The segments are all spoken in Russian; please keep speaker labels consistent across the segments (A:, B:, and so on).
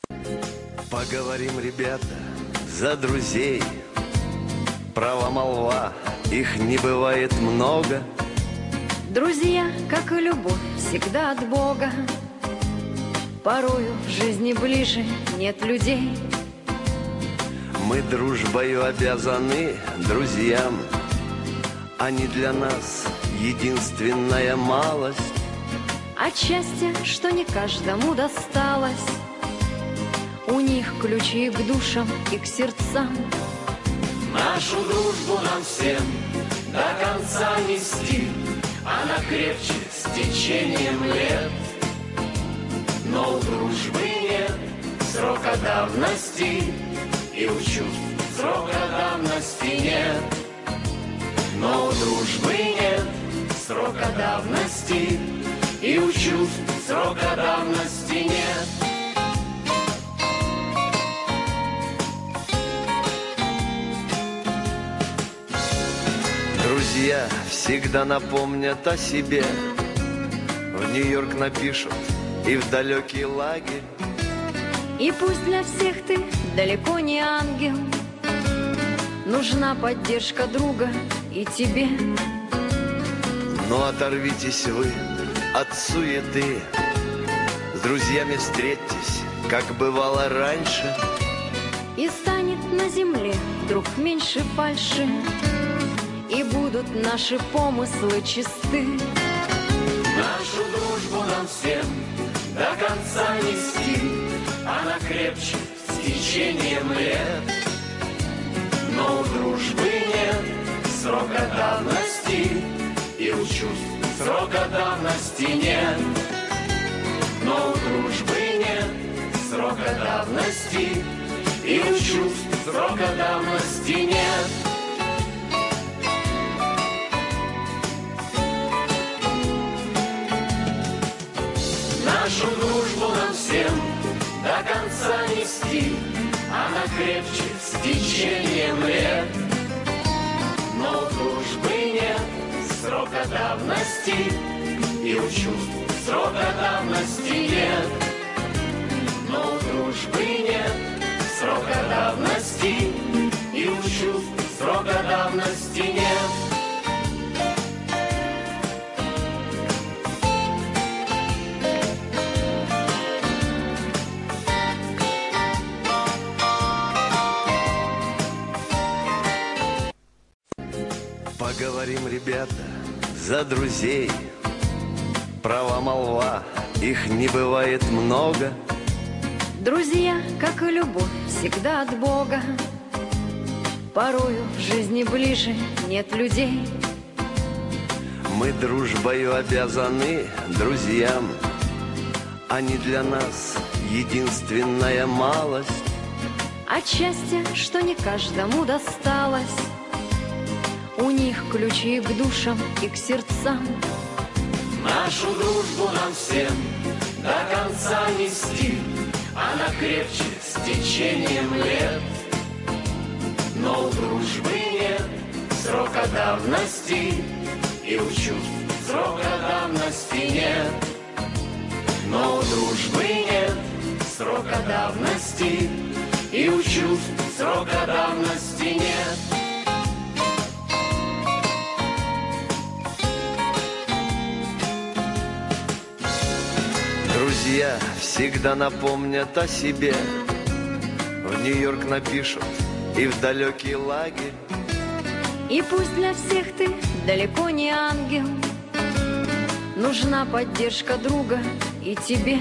A: Поговорим, ребята, за друзей. Права молва, их не бывает много.
B: Друзья, как и любовь, всегда от Бога. Порою в жизни ближе нет людей.
A: Мы дружбою обязаны друзьям. Они для нас единственная малость.
B: От счастья, что не каждому досталось. У них ключи к душам и к сердцам.
C: Нашу дружбу нам всем до конца нести. Она крепче с течением лет. Но у дружбы нет срока давности, и у чувств срока давности нет. Но у дружбы нет срока давности, и у чувств срока давности нет.
A: Друзья всегда напомнят о себе. В Нью-Йорк напишут и в далекий лагерь.
B: И пусть для всех ты далеко не ангел, нужна поддержка друга и тебе.
A: Но оторвитесь вы от суеты, с друзьями встретьтесь, как бывало раньше.
B: И станет на земле вдруг меньше фальши, и будут наши помыслы чисты.
C: Нашу дружбу нам всем до конца нести. Она крепче с течением лет. Но у дружбы нет срока давности, и у чувств срока давности нет. Но у дружбы нет срока давности, и у чувств срока давности нет. Нашу дружбу нам всем до конца нести. Она крепче с течением лет. Но у дружбы нет срока давности, и у чувств срока давности нет. Но у дружбы нет срока давности, и у чувств срока давности нет.
A: Поговорим, ребята, за друзей. Права молва, их не бывает много.
B: Друзья, как и любовь, всегда от Бога. Порою в жизни ближе нет людей.
A: Мы дружбою обязаны друзьям. Они для нас единственная малость.
B: От счастья, что не каждому досталось. У них ключи к душам и к сердцам.
C: Нашу дружбу нам всем до конца нести. Она крепче с течением лет. Но у дружбы нет срока давности, и у чувств срока давности нет. Но у дружбы нет срока давности, и у чувств срока давности нет.
A: Друзья всегда напомнят о себе. В Нью-Йорк напишут и в далекий лагерь.
B: И пусть для всех ты далеко не ангел, нужна поддержка друга и тебе.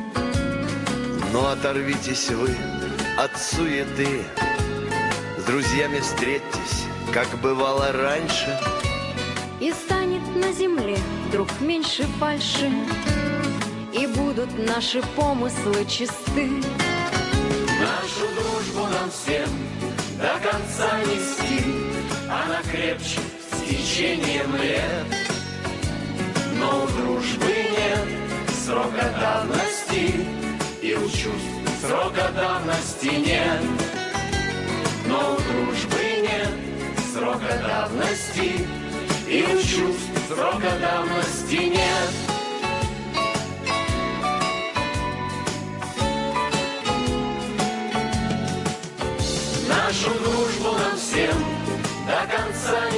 A: Но оторвитесь вы от суеты, с друзьями встретьтесь, как бывало раньше.
B: И станет на земле вдруг меньше фальши, и будут наши помыслы чисты.
C: Нашу дружбу нам всем до конца нести. Она крепче с течением лет. Но у дружбы нет срока давности, и у чувств срока давности нет. Но у дружбы нет срока давности, и у чувств срока давности нет.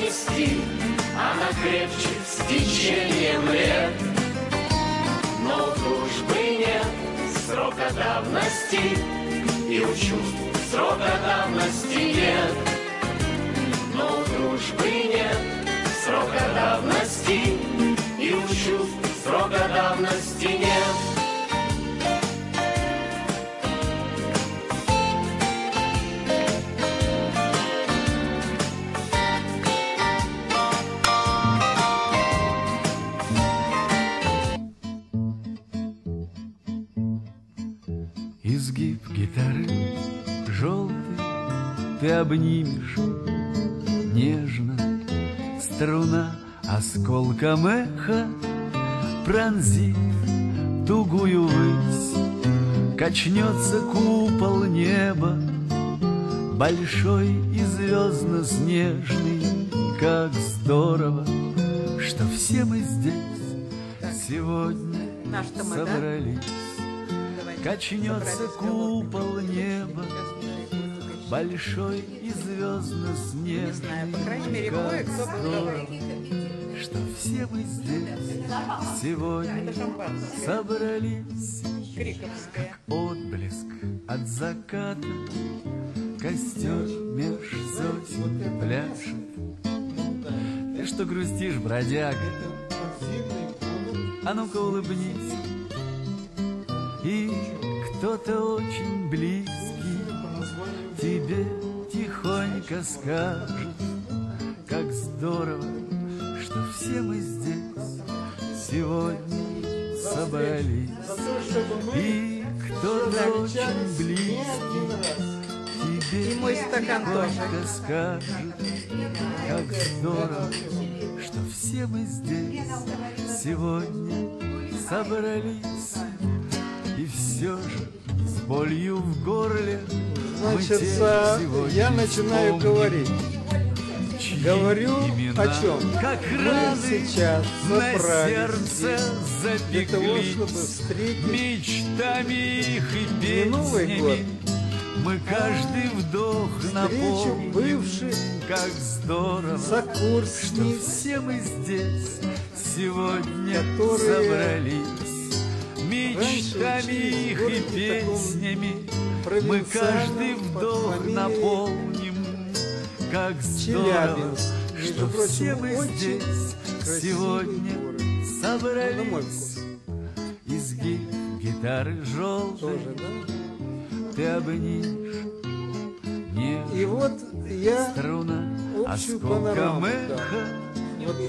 C: нести, она крепче с течением лет. Но у дружбы нет срока давности, и у чувств срока давности нет. Но у дружбы нет срока давности, и у чувств срока давности нет.
D: Изгиб гитары желтый ты обнимешь нежно, струна осколком эха пронзит тугую высь, качнется купол неба, большой и звездно-снежный. Как здорово, что все мы здесь сегодня собрались. Качнется купол неба, большой и звездно-снежный. Как здорово, что все мы здесь сегодня собрались. Как отблеск от заката костер меж сосен пляшет. Ты что грустишь, бродяга? А ну-ка улыбнись. И кто-то очень близкий тебе тихонько скажет: как здорово, что все мы здесь сегодня собрались. И кто-то очень близкий тебе тихонько скажет: как здорово, что все мы здесь сегодня собрались. И все же с болью в горле
E: Значит, я начинаю говорить. Говорю о чем?
D: Как
E: Мы сейчас
D: на
E: собрались
D: сердце
E: для того,
D: запеклись
E: чтобы встретить
D: мечтами их и
E: не Новый год,
D: песнями. Мы каждый вдох
E: встречу
D: напомним,
E: бывших
D: как здорово, что
E: сокурсниц,
D: все мы здесь сегодня
E: которые
D: собрались. Мечтами их и песнями мы каждый вдох напомним, как здорово,
E: Челябинск.
D: что
E: Между
D: все
E: прочим,
D: мы
E: очень
D: здесь
E: красивый
D: сегодня
E: город.
D: собрались. Изгиб гитары желтой
E: Тоже, да?
D: ты обнимешь
E: И
D: нежно,
E: вот я
D: струна
E: общую
D: осколком
E: панораму
D: эха
E: дам. Вот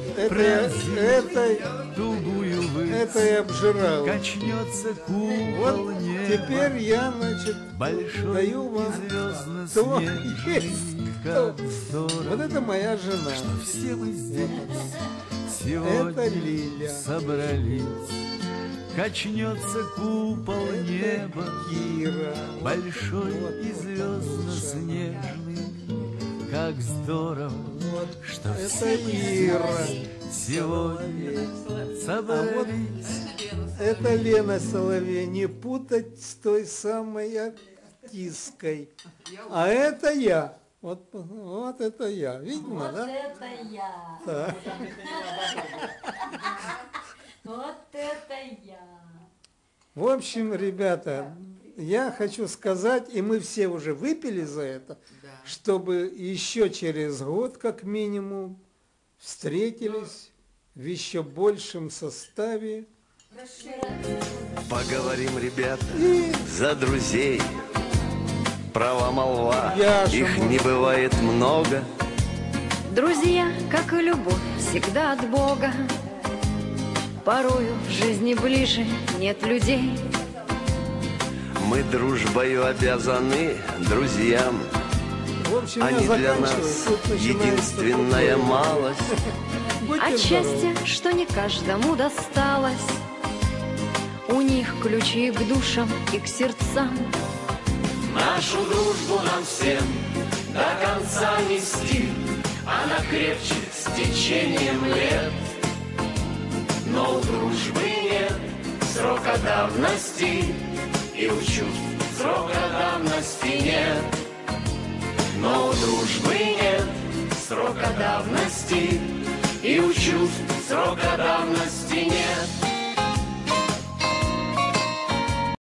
D: тугую
E: это
D: высь,
E: я обжирал.
D: качнется купол
E: Вот
D: неба,
E: теперь я, значит,
D: большой
E: даю вам
D: и
E: то
D: звездно-снежный.
E: есть.
D: Как
E: Вот
D: здорово,
E: это моя жена.
D: что все мы здесь
E: Это
D: сегодня
E: Лиля.
D: собрались. Качнется купол неба,
E: Кира.
D: большой
E: Вот,
D: и
E: вот,
D: звездно-снежный. Как здорово, что
E: Это
D: все мы
E: Ира.
D: сегодня
E: А вот
D: собрались.
E: это Лена Соловей. Не путать с той самой артисткой. А это я. Вот это я. Видно, да?
F: Это я.
E: Да.
F: Вот это я.
E: В общем, ребята, я хочу сказать, и мы все уже выпили за это, чтобы еще через год, как минимум, встретились в еще большем составе.
A: Поговорим, ребята,
E: И
A: за друзей. Права молва,
E: Я же
A: их
E: могу.
A: не бывает много.
B: Друзья, как и любовь, всегда от Бога. Порою в жизни ближе нет людей.
A: Мы дружбою обязаны друзьям.
E: в общем,
A: Они
E: я
A: для
E: заканчиваю.
A: нас
E: Тут начинается
A: единственная
E: такое.
A: малость.
E: Будьте
B: От
E: здоровы.
B: счастья, что не каждому досталось. У них ключи к душам и к сердцам.
C: Нашу дружбу нам всем до конца нести, она крепче с течением лет. Но у дружбы нет срока давности, и у чувств срока давности нет. Но у дружбы нет срока давности, и у чувств срока давности